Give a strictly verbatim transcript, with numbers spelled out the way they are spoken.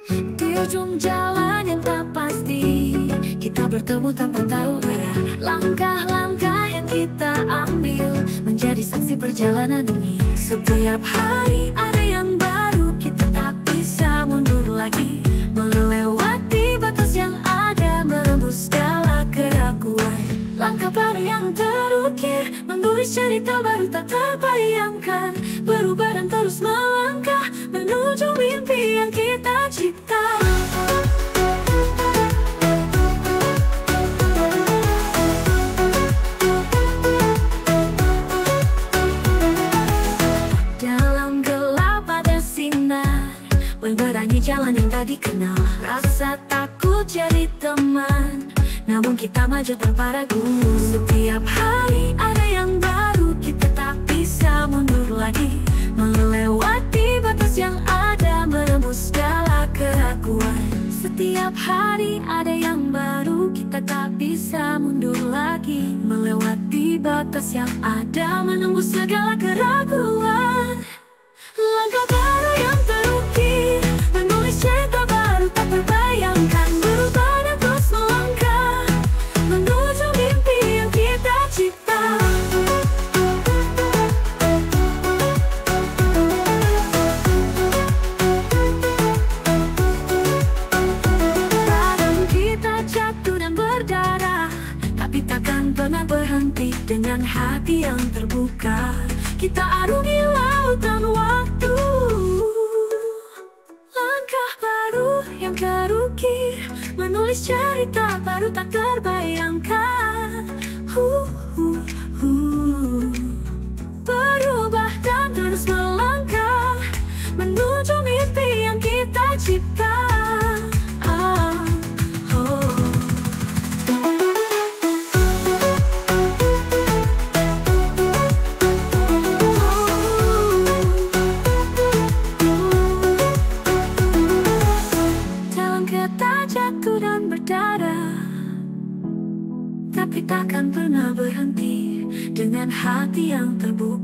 Di ujung jalan yang tak pasti, kita bertemu tanpa tahu arah. Langkah-langkah yang kita ambil menjadi saksi perjalanan ini. Setiap hari ada yang baru, kita tak bisa mundur lagi. Melewati batas yang ada, menembus segala keraguan. Langkah baru yang terukir, menulis cerita baru tak terbayangkan. Berubah dan terus melangkah menuju mimpi yang kita cipta. Dalam gelap ada sinar, memberangi jalan yang tak dikenal. Rasa takut jadi teman, namun kita maju tanpa ragu. Setiap hari ada yang baru, kita tak bisa mundur lagi. Melewati batas yang ada, menembus segala keraguan. Setiap hari ada yang baru, kita tak bisa mundur lagi. Melewati batas yang ada, menembus segala keraguan. Langkah baru yang terukir, menulis cerita baru tak terbayangkan. Berubah dan terus melangkah menuju mimpi yang kita cipta. Kadang kita jatuh dan berdarah, tapi takkan pernah berhenti. Dengan hati yang terbuka, kita arungi lautan waktu. Langkah baru yang terukir, menulis cerita baru tak terbayangkan. Hu, hu, hu. Berubah dan terus melangkah menuju mimpi yang kita cipta. Ah, oh. Dalam kita jatuh dan berdarah, tapi takkan pernah berhenti. Dengan hati yang terbuka,